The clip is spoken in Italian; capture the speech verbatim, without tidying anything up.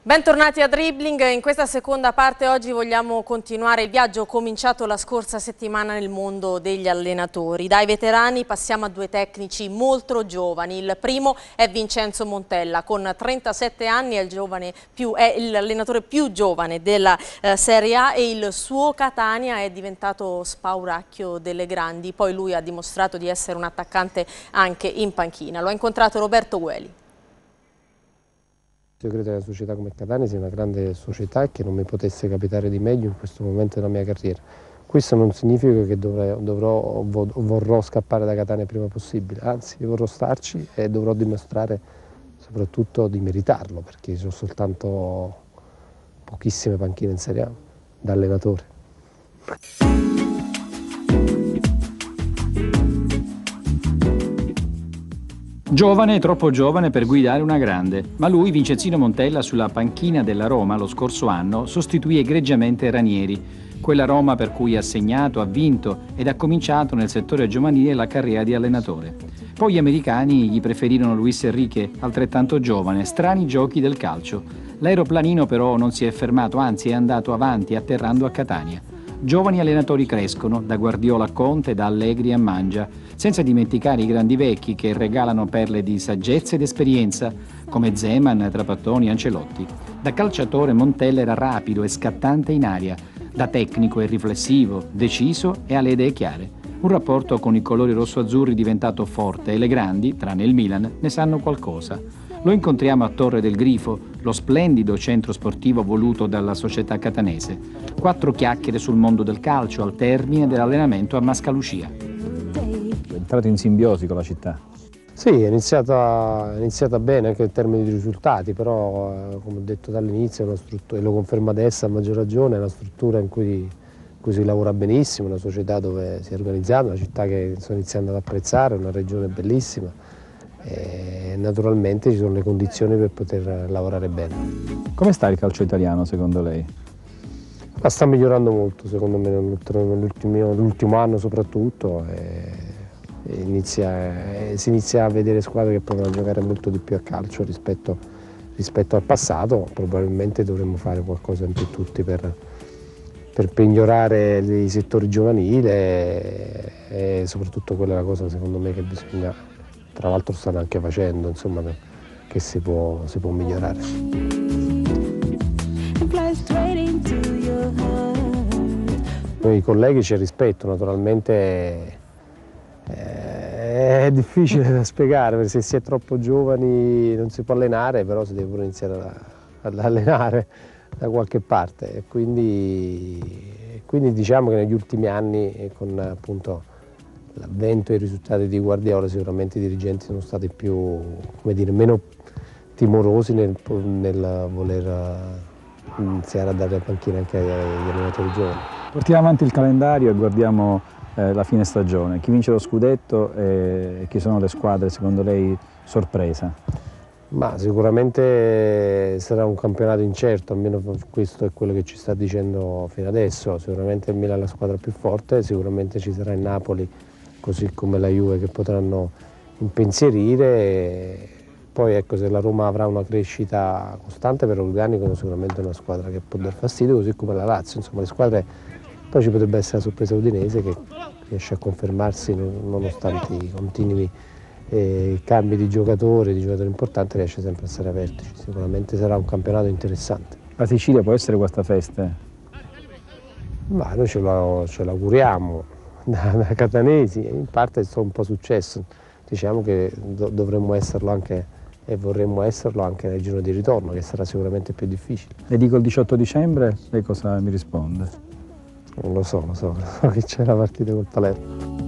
Bentornati a Dribbling. In questa seconda parte oggi vogliamo continuare il viaggio cominciato la scorsa settimana nel mondo degli allenatori. Dai veterani passiamo a due tecnici molto giovani. Il primo è Vincenzo Montella, con trentasette anni è, il giovane più, è l'allenatore più giovane della eh, Serie A e il suo Catania è diventato spauracchio delle grandi. Poi lui ha dimostrato di essere un attaccante anche in panchina. Lo ha incontrato Roberto Gueli. Io credo che una società come Catania sia una grande società e che non mi potesse capitare di meglio in questo momento della mia carriera. Questo non significa che dovrò, dovrò o vorrò scappare da Catania il prima possibile, anzi vorrò starci e dovrò dimostrare soprattutto di meritarlo, perché ho soltanto pochissime panchine in Serie A da allenatore. Giovane, troppo giovane per guidare una grande, ma lui, Vincenzino Montella, sulla panchina della Roma lo scorso anno sostituì egregiamente Ranieri, quella Roma per cui ha segnato, ha vinto ed ha cominciato nel settore giovanile la carriera di allenatore. Poi gli americani gli preferirono Luis Enrique, altrettanto giovane, strani giochi del calcio. L'aeroplanino però non si è fermato, anzi è andato avanti atterrando a Catania. Giovani allenatori crescono, da Guardiola a Conte, da Allegri a Mangia, senza dimenticare i grandi vecchi che regalano perle di saggezza ed esperienza, come Zeman, Trapattoni, Ancelotti. Da calciatore Montella era rapido e scattante in aria, da tecnico e riflessivo, deciso e alle idee chiare. Un rapporto con i colori rosso-azzurri diventato forte e le grandi, tranne il Milan, ne sanno qualcosa. Lo incontriamo a Torre del Grifo, lo splendido centro sportivo voluto dalla società catanese. Quattro chiacchiere sul mondo del calcio al termine dell'allenamento a Mascalucia. È entrato in simbiosi con la città. Sì, è iniziata, è iniziata bene anche in termini di risultati, però eh, come ho detto dall'inizio, è una struttura, e lo conferma adesso a maggior ragione, è una struttura in cui, in cui si lavora benissimo, una società dove si è organizzata, una città che sto iniziando ad apprezzare, una regione bellissima. E naturalmente ci sono le condizioni per poter lavorare bene. Come sta il calcio italiano secondo lei? Ma sta migliorando molto secondo me nell'ultimo anno soprattutto e, e inizia, e si inizia a vedere squadre che provano a giocare molto di più a calcio rispetto, rispetto al passato. Probabilmente dovremmo fare qualcosa in più tutti per, per migliorare i settori giovanili e, e soprattutto quella è la cosa secondo me che bisogna. Tra l'altro stanno anche facendo, insomma, che si può, si può migliorare. Noi colleghi c'è rispetto, naturalmente è difficile da spiegare, perché se si è troppo giovani non si può allenare, però si deve pure iniziare ad allenare da qualche parte. E quindi, quindi diciamo che negli ultimi anni, con appunto l'avvento e i risultati di Guardiola, sicuramente i dirigenti sono stati più, come dire, meno timorosi nel, nel voler iniziare a dare la panchina anche agli allenatori giovani. Portiamo avanti il calendario e guardiamo eh, la fine stagione. Chi vince lo scudetto e chi sono le squadre secondo lei sorpresa? Ma sicuramente sarà un campionato incerto, almeno questo è quello che ci sta dicendo fino adesso. Sicuramente il Milan è la squadra più forte, sicuramente ci sarà il Napoli, così come la Juve, che potranno impensierire. Poi ecco, se la Roma avrà una crescita costante per organico, sicuramente è una squadra che può dar fastidio, così come la Lazio. Insomma, le squadre, poi ci potrebbe essere la sorpresa udinese che riesce a confermarsi nonostante i continui eh, cambi di giocatori, di giocatori importanti, riesce sempre a stare aperti. Sicuramente sarà un campionato interessante. La Sicilia può essere questa festa? Ma noi ce l'auguriamo. Da, da catanesi, in parte è un po' successo, diciamo che do, dovremmo esserlo anche e vorremmo esserlo anche nel giro di ritorno, che sarà sicuramente più difficile. Le dico il diciotto dicembre, lei cosa mi risponde? Non lo so, lo so, so che c'è la partita col Palermo.